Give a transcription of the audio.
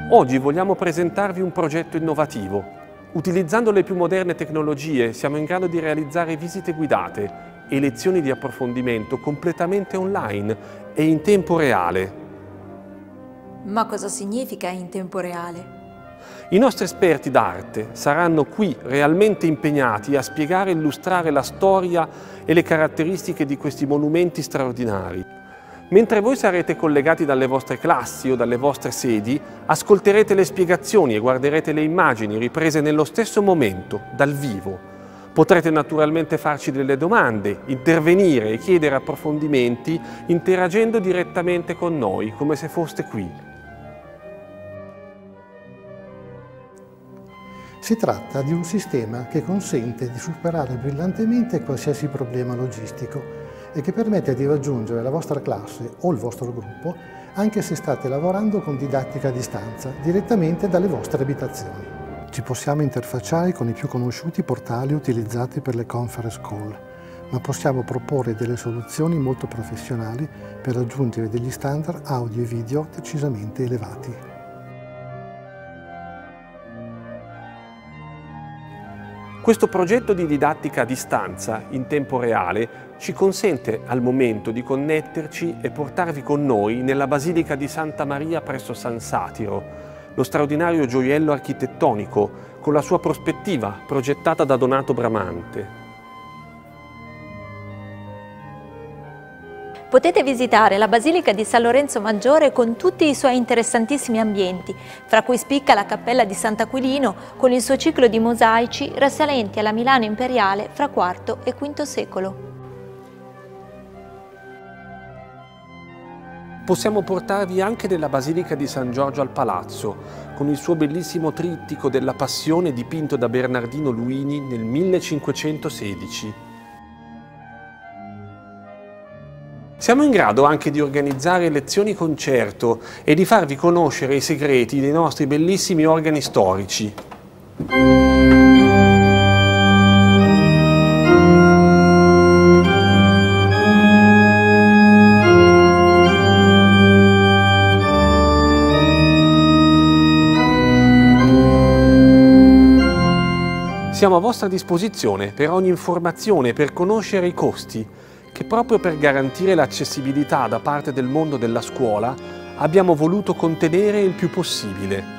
Oggi vogliamo presentarvi un progetto innovativo. Utilizzando le più moderne tecnologie siamo in grado di realizzare visite guidate e lezioni di approfondimento completamente online e in tempo reale. Ma cosa significa in tempo reale? I nostri esperti d'arte saranno qui realmente impegnati a spiegare e illustrare la storia e le caratteristiche di questi monumenti straordinari. Mentre voi sarete collegati dalle vostre classi o dalle vostre sedi, ascolterete le spiegazioni e guarderete le immagini riprese nello stesso momento, dal vivo. Potrete naturalmente farci delle domande, intervenire e chiedere approfondimenti interagendo direttamente con noi, come se foste qui. Si tratta di un sistema che consente di superare brillantemente qualsiasi problema logistico e che permette di raggiungere la vostra classe o il vostro gruppo anche se state lavorando con didattica a distanza, direttamente dalle vostre abitazioni. Ci possiamo interfacciare con i più conosciuti portali utilizzati per le conference call, ma possiamo proporre delle soluzioni molto professionali per raggiungere degli standard audio e video decisamente elevati. Questo progetto di didattica a distanza, in tempo reale, ci consente al momento di connetterci e portarvi con noi nella Basilica di Santa Maria presso San Satiro, lo straordinario gioiello architettonico con la sua prospettiva progettata da Donato Bramante. Potete visitare la Basilica di San Lorenzo Maggiore con tutti i suoi interessantissimi ambienti, fra cui spicca la Cappella di Sant'Aquilino con il suo ciclo di mosaici risalenti alla Milano imperiale fra IV e V secolo. Possiamo portarvi anche nella Basilica di San Giorgio al Palazzo, con il suo bellissimo trittico della Passione dipinto da Bernardino Luini nel 1516. Siamo in grado anche di organizzare lezioni concerto e di farvi conoscere i segreti dei nostri bellissimi organi storici. Siamo a vostra disposizione per ogni informazione e per conoscere i costi, che proprio per garantire l'accessibilità da parte del mondo della scuola abbiamo voluto contenere il più possibile.